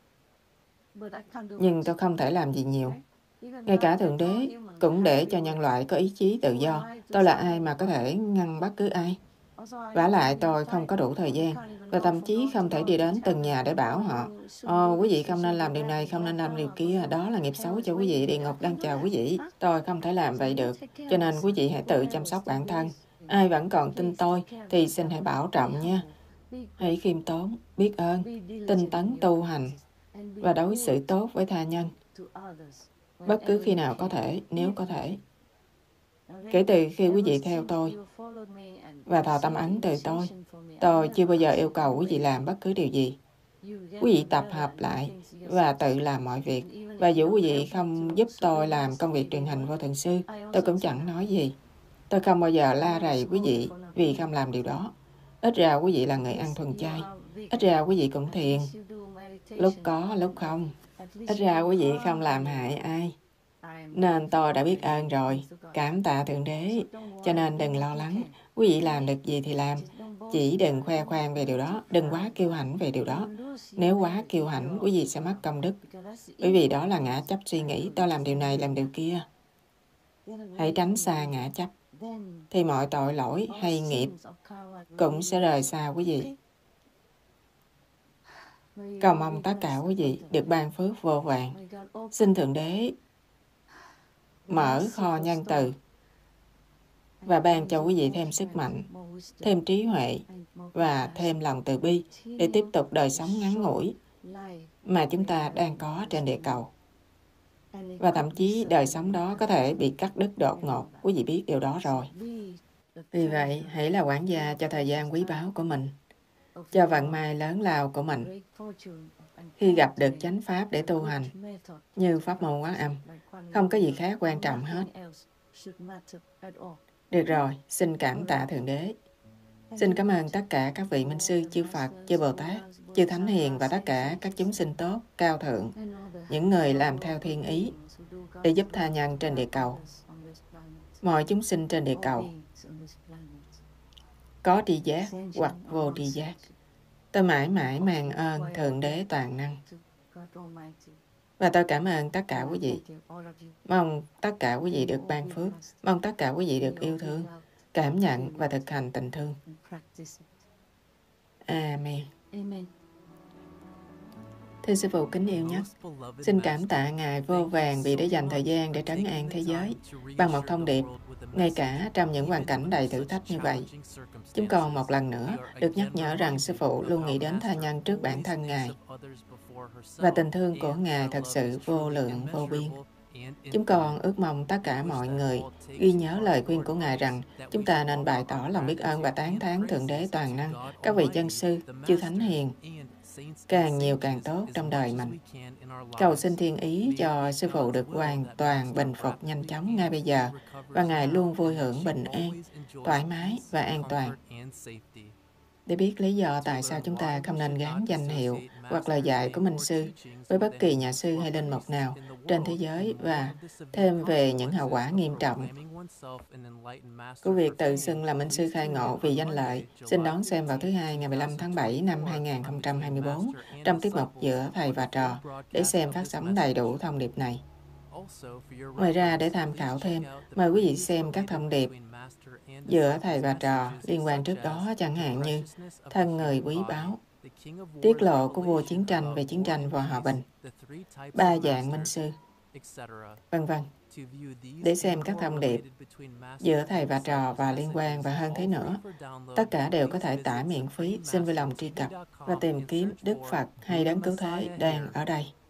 Speaker 1: Nhưng tôi không thể làm gì nhiều. Ngay cả Thượng Đế cũng để cho nhân loại có ý chí tự do. Tôi là ai mà có thể ngăn bất cứ ai? Vả lại tôi không có đủ thời gian, và thậm chí không thể đi đến từng nhà để bảo họ, ồ, quý vị không nên làm điều này, không nên làm điều kia, đó là nghiệp xấu cho quý vị, địa ngục đang chờ quý vị. Tôi không thể làm vậy được, cho nên quý vị hãy tự chăm sóc bản thân. Ai vẫn còn tin tôi thì xin hãy bảo trọng nha. Hãy khiêm tốn, biết ơn, tinh tấn tu hành và đối xử tốt với tha nhân, bất cứ khi nào có thể, nếu có thể. Kể từ khi quý vị theo tôi và thọ tâm ấn từ tôi, tôi chưa bao giờ yêu cầu quý vị làm bất cứ điều gì. Quý vị tập hợp lại và tự làm mọi việc. Và dù quý vị không giúp tôi làm công việc truyền hình vô thường sư, tôi cũng chẳng nói gì. Tôi không bao giờ la rầy quý vị vì không làm điều đó. Ít ra quý vị là người ăn thuần chay. Ít ra quý vị cũng thiền. Lúc có, lúc không. Ít ra quý vị không làm hại ai. Nên tôi đã biết ơn rồi. Cảm tạ Thượng Đế. Cho nên đừng lo lắng. Quý vị làm được gì thì làm. Chỉ đừng khoe khoang về điều đó. Đừng quá kiêu hãnh về điều đó. Nếu quá kiêu hãnh, quý vị sẽ mất công đức. Bởi vì đó là ngã chấp suy nghĩ. Tôi làm điều này, làm điều kia. Hãy tránh xa ngã chấp. Thì mọi tội lỗi hay nghiệp cũng sẽ rời xa quý vị. Cầu mong tất cả quý vị được ban phước vô vàn. Xin Thượng Đế mở kho nhân từ và ban cho quý vị thêm sức mạnh, thêm trí huệ và thêm lòng từ bi để tiếp tục đời sống ngắn ngủi mà chúng ta đang có trên địa cầu. Và thậm chí đời sống đó có thể bị cắt đứt đột ngột. Quý vị biết điều đó rồi. Vì vậy, hãy là quản gia cho thời gian quý báu của mình, cho vận may lớn lao của mình. Khi gặp được chánh pháp để tu hành, như pháp môn Quán Âm, không có gì khác quan trọng hết. Được rồi, xin cảm tạ Thượng Đế. Xin cảm ơn tất cả các vị Minh Sư, chư Phật, chư Bồ Tát, chư Thánh Hiền và tất cả các chúng sinh tốt, cao thượng, những người làm theo thiên ý để giúp tha nhân trên địa cầu. Mọi chúng sinh trên địa cầu có tri giác hoặc vô tri giác. Tôi mãi mãi mang ơn Thượng Đế toàn năng. Và tôi cảm ơn tất cả quý vị. Mong tất cả quý vị được ban phước. Mong tất cả quý vị được yêu thương, cảm nhận và thực hành tình thương. Amen. Thưa Sư Phụ kính yêu nhất, xin cảm tạ Ngài vô vàn vì đã dành thời gian để trấn an thế giới bằng một thông điệp, ngay cả trong những hoàn cảnh đầy thử thách như vậy. Chúng con một lần nữa được nhắc nhở rằng Sư Phụ luôn nghĩ đến tha nhân trước bản thân Ngài, và tình thương của Ngài thật sự vô lượng vô biên. Chúng con ước mong tất cả mọi người ghi nhớ lời khuyên của Ngài rằng chúng ta nên bày tỏ lòng biết ơn và tán thán Thượng Đế toàn năng, các vị chân sư, chư Thánh Hiền, càng nhiều càng tốt trong đời mình. Cầu xin thiên ý cho Sư Phụ được hoàn toàn bình phục nhanh chóng ngay bây giờ, và Ngài luôn vui hưởng bình an, thoải mái và an toàn. Để biết lý do tại sao chúng ta không nên gán danh hiệu hoặc lời dạy của Minh Sư với bất kỳ nhà sư hay linh mục nào trên thế giới, và thêm về những hậu quả nghiêm trọng của việc tự xưng là Minh Sư khai ngộ vì danh lợi, xin đón xem vào thứ Hai ngày mười lăm tháng bảy năm hai nghìn không trăm hai mươi tư trong tiết mục Giữa Thầy và Trò để xem phát sóng đầy đủ thông điệp này. Ngoài ra, để tham khảo thêm, mời quý vị xem các thông điệp Giữa Thầy và Trò liên quan trước đó, chẳng hạn như Thân Người Quý Báu, Tiết lộ của vua chiến tranh về chiến tranh và hòa bình, Ba dạng Minh Sư, vân vân. Để xem các thông điệp Giữa Thầy và Trò và liên quan và hơn thế nữa, tất cả đều có thể tải miễn phí. Xin vui lòng truy cập và tìm kiếm Đức Phật hay Đấng Cứu Thế đang ở đây.